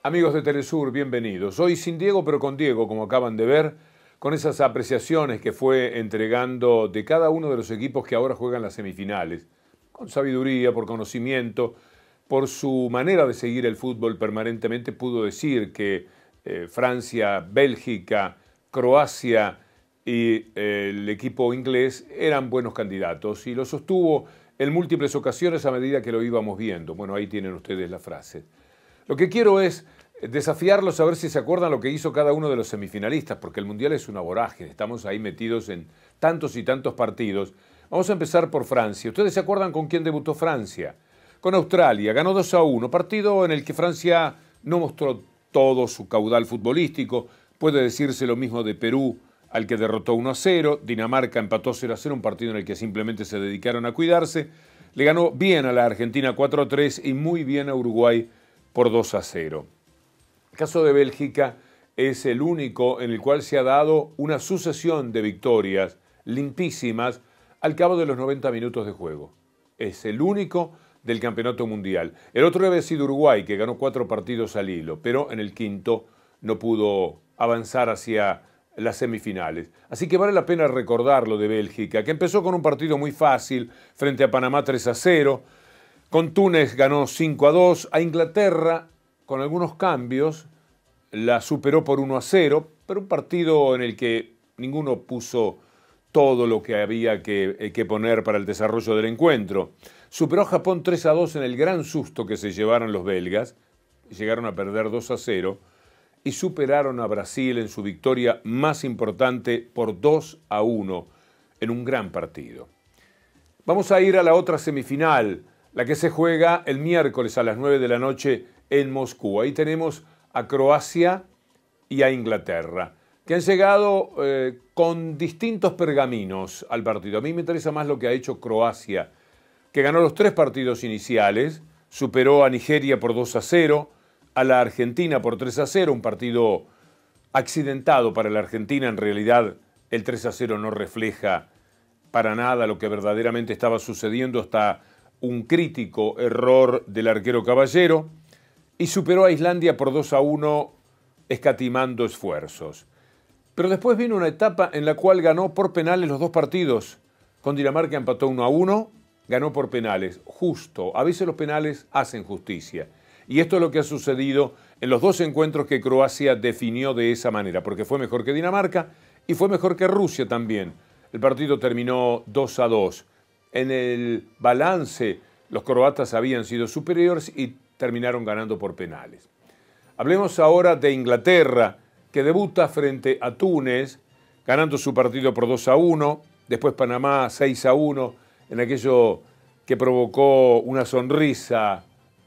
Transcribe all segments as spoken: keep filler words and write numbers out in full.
Amigos de Telesur, bienvenidos. Hoy sin Diego, pero con Diego, como acaban de ver, con esas apreciaciones que fue entregando de cada uno de los equipos que ahora juegan las semifinales, con sabiduría, por conocimiento, por su manera de seguir el fútbol permanentemente, pudo decir que eh, Francia, Bélgica, Croacia y eh, el equipo inglés eran buenos candidatos y lo sostuvo en múltiples ocasiones a medida que lo íbamos viendo. Bueno, ahí tienen ustedes la frase. Lo que quiero es desafiarlos a ver si se acuerdan lo que hizo cada uno de los semifinalistas, porque el Mundial es una vorágine, estamos ahí metidos en tantos y tantos partidos. Vamos a empezar por Francia. ¿Ustedes se acuerdan con quién debutó Francia? Con Australia, ganó dos a uno, partido en el que Francia no mostró todo su caudal futbolístico. Puede decirse lo mismo de Perú, al que derrotó uno a cero, Dinamarca empató cero a cero, un partido en el que simplemente se dedicaron a cuidarse. Le ganó bien a la Argentina cuatro a tres y muy bien a Uruguay por dos a cero. El caso de Bélgica es el único en el cual se ha dado una sucesión de victorias limpísimas al cabo de los noventa minutos de juego. Es el único del campeonato mundial. El otro había sido Uruguay, que ganó cuatro partidos al hilo, pero en el quinto no pudo avanzar hacia las semifinales. Así que vale la pena recordar lo de Bélgica, que empezó con un partido muy fácil frente a Panamá tres a cero, con Túnez ganó cinco a dos, a Inglaterra, con algunos cambios, la superó por uno a cero, pero un partido en el que ninguno puso todo lo que había que, que poner para el desarrollo del encuentro. Superó a Japón tres a dos en el gran susto que se llevaron los belgas, llegaron a perder dos a cero, y superaron a Brasil en su victoria más importante por dos a uno en un gran partido. Vamos a ir a la otra semifinal, la que se juega el miércoles a las nueve de la noche en Moscú. Ahí tenemos a Croacia y a Inglaterra, que han llegado eh, con distintos pergaminos al partido. A mí me interesa más lo que ha hecho Croacia, que ganó los tres partidos iniciales, superó a Nigeria por dos a cero, a la Argentina por tres a cero, un partido accidentado para la Argentina. En realidad el tres a cero no refleja para nada lo que verdaderamente estaba sucediendo hasta un crítico error del arquero Caballero, y superó a Islandia por dos a uno escatimando esfuerzos. Pero después vino una etapa en la cual ganó por penales los dos partidos. Con Dinamarca empató uno a uno, ganó por penales. Justo, a veces los penales hacen justicia. Y esto es lo que ha sucedido en los dos encuentros que Croacia definió de esa manera, porque fue mejor que Dinamarca y fue mejor que Rusia también. El partido terminó dos a dos. En el balance, los croatas habían sido superiores y terminaron ganando por penales. Hablemos ahora de Inglaterra, que debuta frente a Túnez, ganando su partido por dos a uno, después Panamá seis a uno, en aquello que provocó una sonrisa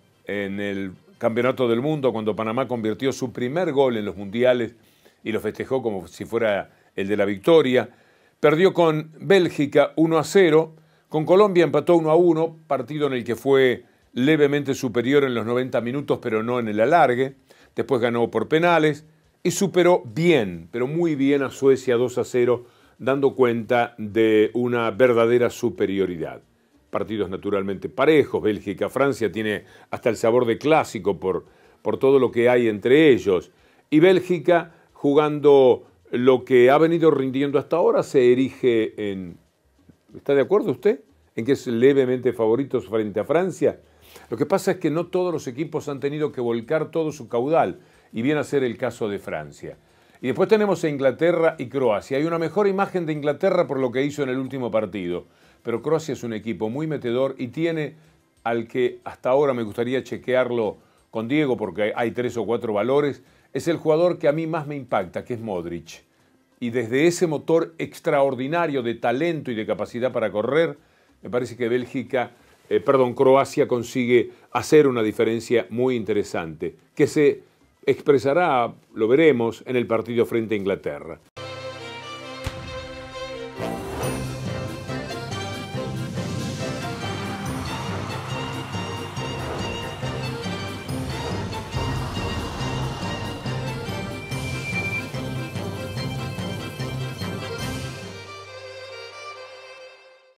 en el Campeonato del Mundo, cuando Panamá convirtió su primer gol en los mundiales y lo festejó como si fuera el de la victoria. Perdió con Bélgica uno a cero, con Colombia empató uno a uno, partido en el que fue levemente superior en los noventa minutos, pero no en el alargue. Después ganó por penales y superó bien, pero muy bien a Suecia dos a cero, dando cuenta de una verdadera superioridad. Partidos naturalmente parejos. Bélgica, Francia tiene hasta el sabor de clásico por, por todo lo que hay entre ellos. Y Bélgica, jugando lo que ha venido rindiendo hasta ahora, se erige en... ¿Está de acuerdo usted en que es levemente favoritos frente a Francia? Lo que pasa es que no todos los equipos han tenido que volcar todo su caudal, y viene a ser el caso de Francia. Y después tenemos a Inglaterra y Croacia. Hay una mejor imagen de Inglaterra por lo que hizo en el último partido, pero Croacia es un equipo muy metedor y tiene al que hasta ahora me gustaría chequearlo con Diego, porque hay tres o cuatro valores. Es el jugador que a mí más me impacta, que es Modric. Y desde ese motor extraordinario de talento y de capacidad para correr, me parece que Bélgica, eh, perdón, Croacia consigue hacer una diferencia muy interesante, que se expresará, lo veremos, en el partido frente a Inglaterra.